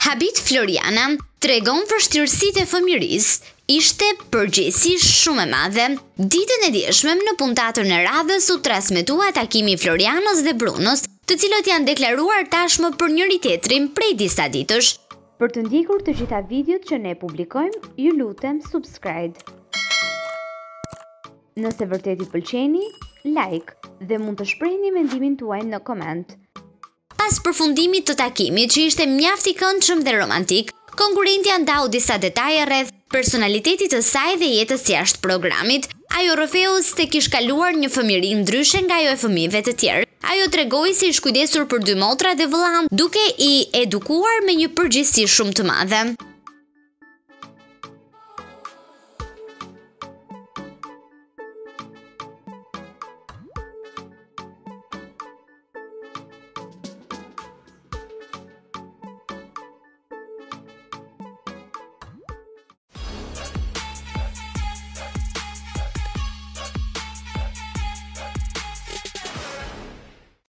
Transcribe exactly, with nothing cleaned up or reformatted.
Habit Floriana tregon vështirësitë e fëmijërisë. Ishte përgjegjësi shumë e madhe. Ditën e dieshme në puntatën e radhës u transmetua takimi i Florianos dhe Brunos, të cilët janë deklaruar tashmë për njëri tjetrin prej disa ditësh. Për të ndjekur të gjitha videot që ne publikojmë, ju lutem subscribe. Nëse vërtet i pëlqeni, like dhe mund të shprehni mendimin tuaj në koment. Pas përfundimit të takimit që ishte mjaft i këndshëm dhe romantik, konkurrentja ndau disa detaje rreth personalitetit të saj dhe jetës jashtë programit. Ajo Orfeus tek kish kaluar një fëmijëri ndryshe nga ajo e fëmijëve të tjerë. Ajo tregoi se ish kujdesur për dy motra dhe vëllain, duke i edukuar me një përgjegjësi shumë të madhe.